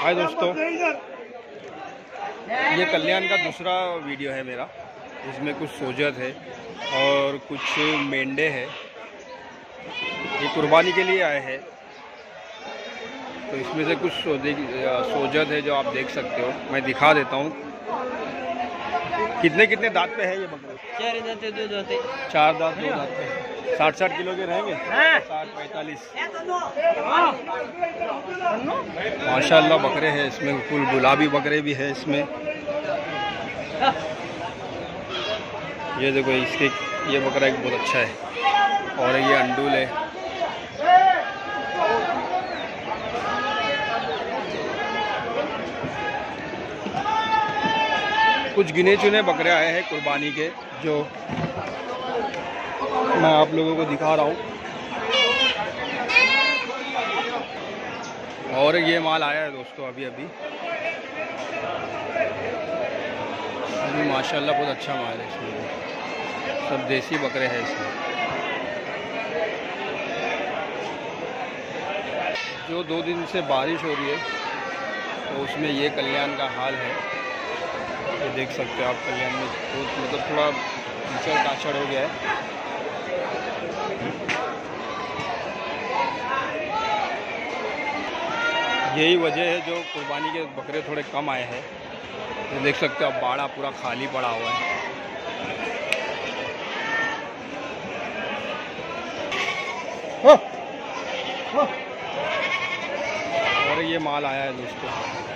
हाय दोस्तों, ये कल्याण का दूसरा वीडियो है मेरा। इसमें कुछ सोजत है और कुछ मेंढे हैं। ये कुर्बानी के लिए आए हैं, तो इसमें से कुछ सोजत है जो आप देख सकते हो। मैं दिखा देता हूँ कितने कितने दांत पे है ये बकरे। 4 दांत है, 2 दांत है। 4 दांत 2 दांत पे 60-60 किलो के रहेंगे। 60-45 माशाल्लाह बकरे हैं इसमें। फुल गुलाबी बकरे भी है इसमें। ये देखो, इसके ये बकरा एक बहुत अच्छा है और ये अंडूल है। कुछ गिने चुने बकरे आए हैं कुर्बानी के, जो मैं आप लोगों को दिखा रहा हूँ। और ये माल आया है दोस्तों अभी माशाल्लाह बहुत अच्छा माल है इसमें। सब देसी बकरे हैं इसमें। जो 2 दिन से बारिश हो रही है तो उसमें ये कल्याण का हाल है। ये देख सकते हो आप, कल्याण में तो मतलब थोड़ा कीचड़ काचड़ हो गया है। यही वजह है जो कुर्बानी के बकरे थोड़े कम आए हैं। ये देख सकते हो आप, बाड़ा पूरा खाली पड़ा हुआ है। और ये माल आया है दोस्तों।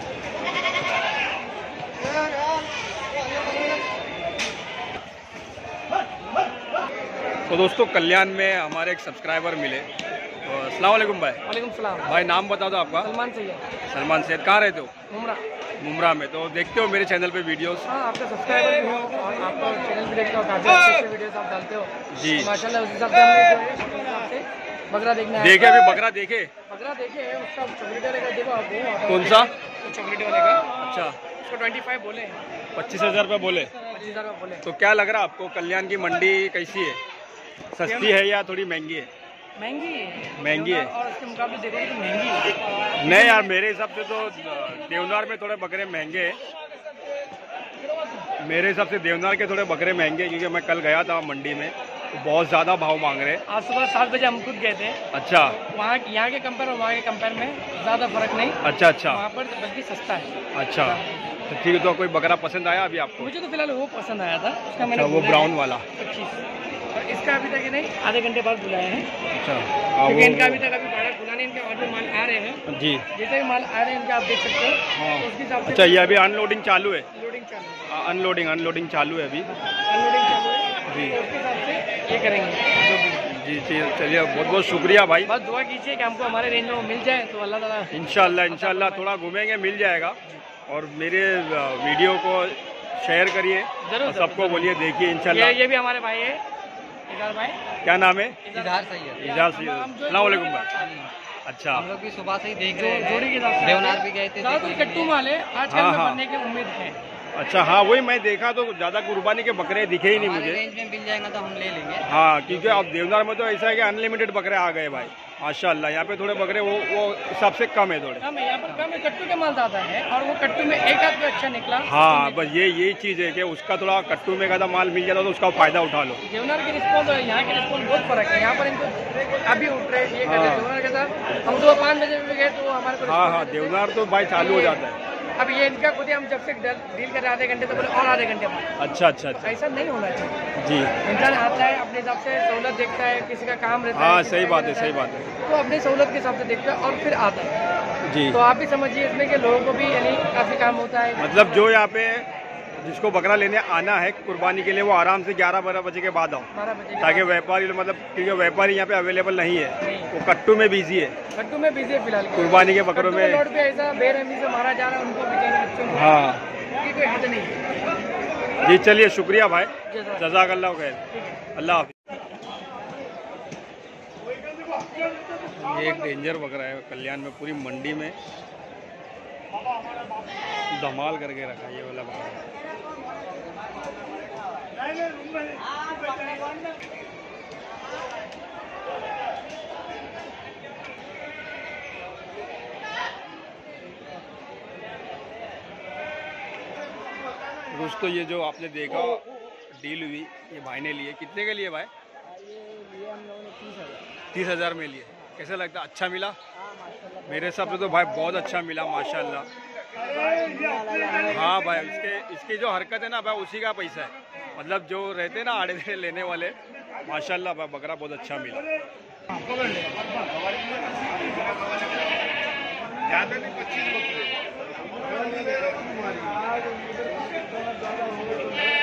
तो दोस्तों कल्याण में हमारे एक सब्सक्राइबर मिले। तो अस्सलाम वालेकुम भाई। वालेकुम सलाम भाई, नाम बता दो आपका। सलमान सैयद। सलमान सैयद, कहाँ रहते हो? मुमरा में। तो देखते हो मेरे चैनल पे वीडियोस? हाँ, आपका सब्सक्राइबर भी हो और आपका चैनल भी देखता हूँ, काफी अच्छे वीडियोस आप डालते हो जी। तो माशाल्लाह उस हिसाब से हमने बकरा देखना है। देखे अभी बकरा देखे उसका चॉकलेट वाले का देखो आपको। कौन सा? चॉकलेट वाले का। अच्छा, उसको 25 बोले, 25,000 रुपये बोले। 25,000 रुपये बोले। तो क्या लग रहा है आपको, कल्याण की मंडी कैसी है? सस्ती है या थोड़ी महंगी है? महंगी है और उसके मुकाबले देखो तो महंगी है। नहीं यार, मेरे हिसाब से तो देवनार में थोड़े बकरे महंगे हैं। मेरे हिसाब से देवनार के थोड़े बकरे महंगे हैं, क्योंकि मैं कल गया था मंडी में तो बहुत ज़्यादा भाव मांग रहे हैं। आज सुबह 7 बजे हम खुद गए थे। अच्छा। वहाँ यहाँ के कंपेयर और वहाँ के कंपेयर में ज़्यादा फर्क नहीं। अच्छा। वहाँ पर बल्कि सस्ता है। अच्छा, तो ठीक है। तो कोई बकरा पसंद आया अभी आपको? मुझे तो फिलहाल वो पसंद आया था। उसका मैंने वो ब्राउन वाला 25। और इसका अभी तक नहीं, आधे घंटे बाद बुलाए हैं। अच्छा, क्योंकि इनका अभी तक बाड़ा खुला नहीं। इनके और भी माल आ रहे हैं जी। जैसे भी माल आ रहे हैं इनके आप देख सकते हो। हाँ। तो उसके हिसाब से। अच्छा, ये अभी अनलोडिंग चालू है? लोडिंग चालू है। अनलोडिंग चालू है अभी। अनलोडिंग चालू है जी। तो उसके हिसाब से ये करेंगे जी। चलिए, बहुत बहुत शुक्रिया भाई। बस दुआ कीजिए कि हमको हमारे रेंज में मिल जाए तो अल्लाह ताला। इंशाल्लाह थोड़ा घूमेंगे, मिल जाएगा। और मेरे वीडियो को शेयर करिए, जरूर सबको बोलिए देखिए इंशाल्लाह। ये भी हमारे भाई है, इज़हार भाई। क्या नाम है? इज़हार सैयद। इज़हार सैयद। अस्सलाम वालेकुम भाई। अच्छा, हम लोग भी सुबह से ही देख रहे हैं, जोड़ी के साथ देवनार भी गए थे। कट्टू माल है, आज कल में बनने की उम्मीद है। अच्छा, हाँ वही मैं देखा तो ज़्यादा कुर्बानी के बकरे दिखे ही नहीं मुझे। रेंज में मिल जाएगा तो हम ले लेंगे। हाँ, क्योंकि अब देवनार में तो ऐसा है कि अनलिमिटेड बकरे आ गए भाई माशाल्लाह। यहाँ पे थोड़े बकरे वो हिसाब से कम है, थोड़े कम है। यहाँ पर कम है, कट्टू के माल ज़्यादा है और वो कट्टू में एक आध अच्छा निकला। हाँ, बस यही चीज़ है कि उसका थोड़ा कट्टू में का माल मिल जाता तो उसका फ़ायदा उठा लो। देवनार की रिस्पॉन्स और यहाँ की रिस्पॉन्स बहुत फर्क है। यहाँ पर इनको अभी उठ रहे ये कर रहे। देवनार के साथ हम सुबह 5 बजे भी गए तो हमारे को। हाँ, देवनार तो भाई चालू हो जाता है। अब ये इनका खुद ही हम जब से डील कर रहे आधे घंटे तो बोले और आधे घंटे बाद। अच्छा। ऐसा नहीं होना चाहिए जी। इंसान आता है अपने हिसाब से, सहूलत देखता है, किसी का काम रहता है। हाँ, सही बात है। तो अपनी सहूलत के हिसाब से देखता है और फिर आता है जी। तो आप भी समझिए इसमें कि लोगों को भी यानी काफी काम होता है। मतलब जो यहाँ पे जिसको बकरा लेने आना है कुर्बानी के लिए, वो आराम से 11-12 बजे के बाद आओ, 12 बजे ताकि व्यापारी मतलब, क्योंकि व्यापारी यहाँ पे अवेलेबल नहीं है, वो कट्टू में बिजी है। कट्टू में बिजी है फिलहाल। कुर्बानी के बकरों में रोड पे ऐसा बेरहमी से मारा जा रहा है उनको बेचारे बच्चों को। हाँ की कोई हद नहीं। जी। चलिए, शुक्रिया भाई, जज़ाकल्लाह खैर, अल्लाह हाफिज़। ये एक डेंजर बकरा है कल्याण में, पूरी मंडी में धमाल करके रखा है ये वाला बकरा। दोस्तों ये जो आपने देखा डील हुई, ये भाई ने लिए, कितने के लिए भाई? ये हम लोगों ने 30,000 में लिए। कैसा लगता, अच्छा मिला? मेरे हिसाब से तो भाई बहुत अच्छा मिला माशाल्लाह। हाँ भाई, इसकी जो हरकत है ना भाई, उसी का पैसा है। मतलब जो रहते हैं ना आड़े थे लेने वाले, माशाल्लाह भाई बकरा बहुत अच्छा मिला। ज़्यादा नहीं, 25 बकरे।